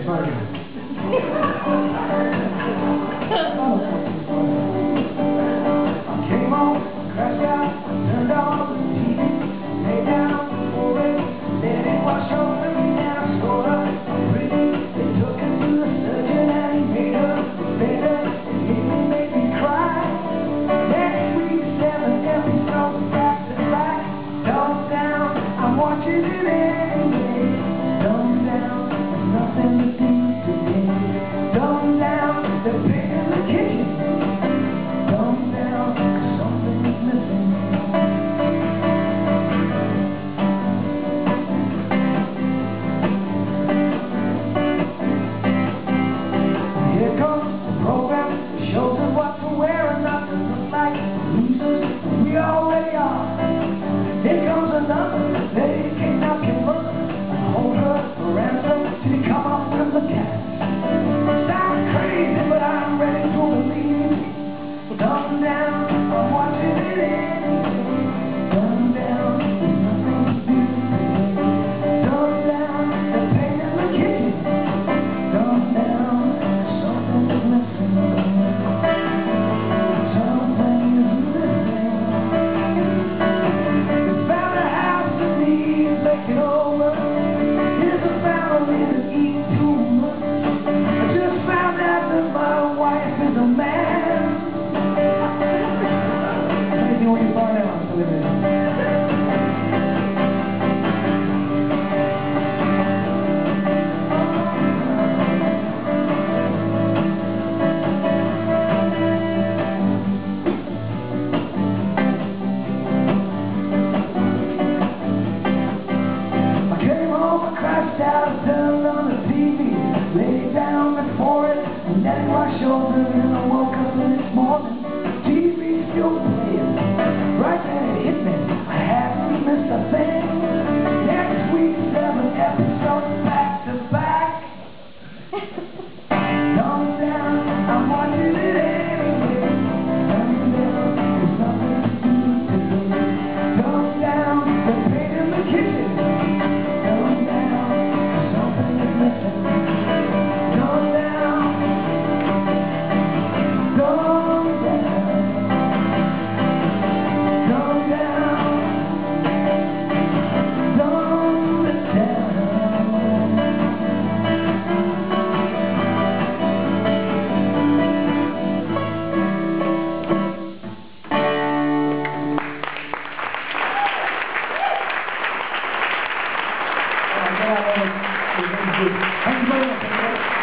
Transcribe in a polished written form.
Came home, crashed out, turned on the TV, lay down for it, let it wash over me, and I scored up pretty. They took her to the surgeon and he made her better. It made me cry. Next week, 7 episodes back to back. Thumbs down, I'm watching it anyway. Thumbs down, there's nothing to do today. Thumbs down, they're big in the kitchen. Thumbs down, 'cause something is missing. Here comes the program that shows us what to wear and not to look like losers we already are. Here comes another lady kicking out your mother and hold her for ransom till you come up with the cat. Sounds crazy, but I'm ready to believe. Thumbs down, I'm watching it anyway. Thumbs down, there's nothing to do today. Thumbs down, the pain in the kitchen. Thumbs down, something is missing. Something is missing. We found a house that needs making over. Here's a family that eats too much. I just found out that my wife is a man. Amazing what you find out to live in. I came home and crashed out, turned on the TV, laid down before it, and then my shoulder, and I woke up the next morning. TV still playing. Right then it hit me. I hadn't missed a thing. Next week, 7 episodes back to back. Thumbs down, I'm watching it anyway. Thumbs down, there's nothing to do today. Thumbs down, the pain in the kitchen. Thumbs down, something is missing. Thumbs down, thumbs down. Thumbs down, thumbs down. Thank you very much.